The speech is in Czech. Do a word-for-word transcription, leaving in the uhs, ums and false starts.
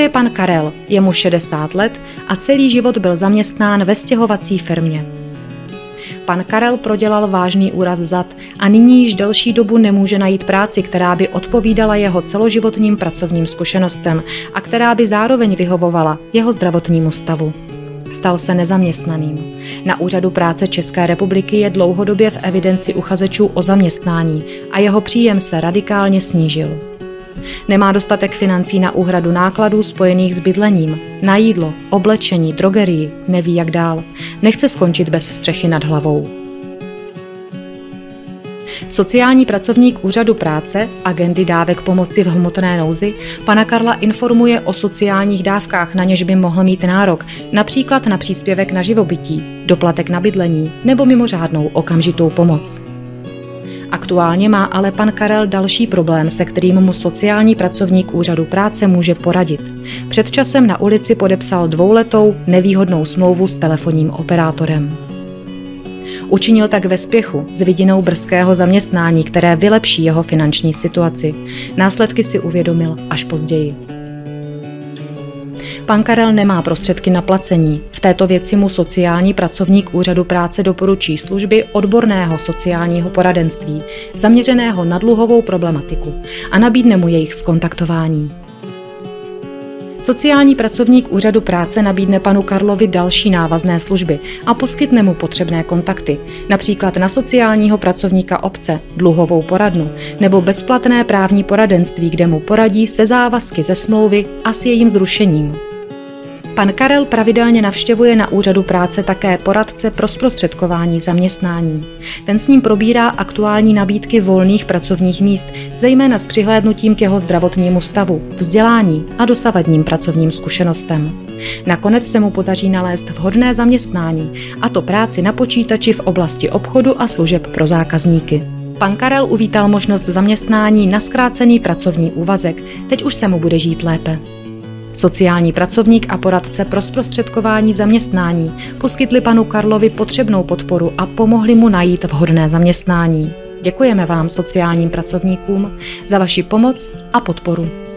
je pan Karel, je mu šedesát let a celý život byl zaměstnán ve stěhovací firmě. Pan Karel prodělal vážný úraz zad a nyní již delší dobu nemůže najít práci, která by odpovídala jeho celoživotním pracovním zkušenostem a která by zároveň vyhovovala jeho zdravotnímu stavu. Stal se nezaměstnaným. Na Úřadu práce České republiky je dlouhodobě v evidenci uchazečů o zaměstnání a jeho příjem se radikálně snížil. Nemá dostatek financí na úhradu nákladů spojených s bydlením, na jídlo, oblečení, drogerii, neví jak dál. Nechce skončit bez střechy nad hlavou. Sociální pracovník Úřadu práce, agendy dávek pomoci v hmotné nouzi, pana Karla informuje o sociálních dávkách, na něž by mohl mít nárok, například na příspěvek na živobytí, doplatek na bydlení nebo mimořádnou okamžitou pomoc. Aktuálně má ale pan Karel další problém, se kterým mu sociální pracovník Úřadu práce může poradit. Před časem na ulici podepsal dvouletou nevýhodnou smlouvu s telefonním operátorem. Učinil tak ve spěchu s vidinou brzkého zaměstnání, které vylepší jeho finanční situaci. Následky si uvědomil až později. Pan Karel nemá prostředky na placení. V této věci mu sociální pracovník Úřadu práce doporučí služby odborného sociálního poradenství, zaměřeného na dluhovou problematiku, a nabídne mu jejich zkontaktování. Sociální pracovník Úřadu práce nabídne panu Karlovi další návazné služby a poskytne mu potřebné kontakty, například na sociálního pracovníka obce, dluhovou poradnu nebo bezplatné právní poradenství, kde mu poradí se závazky ze smlouvy a s jejím zrušením. Pan Karel pravidelně navštěvuje na Úřadu práce také poradce pro zprostředkování zaměstnání. Ten s ním probírá aktuální nabídky volných pracovních míst, zejména s přihlédnutím k jeho zdravotnímu stavu, vzdělání a dosavadním pracovním zkušenostem. Nakonec se mu podaří nalézt vhodné zaměstnání, a to práci na počítači v oblasti obchodu a služeb pro zákazníky. Pan Karel uvítal možnost zaměstnání na zkrácený pracovní úvazek, teď už se mu bude žít lépe. Sociální pracovník a poradce pro zprostředkování zaměstnání poskytli panu Karlovi potřebnou podporu a pomohli mu najít vhodné zaměstnání. Děkujeme vám, sociálním pracovníkům, za vaši pomoc a podporu.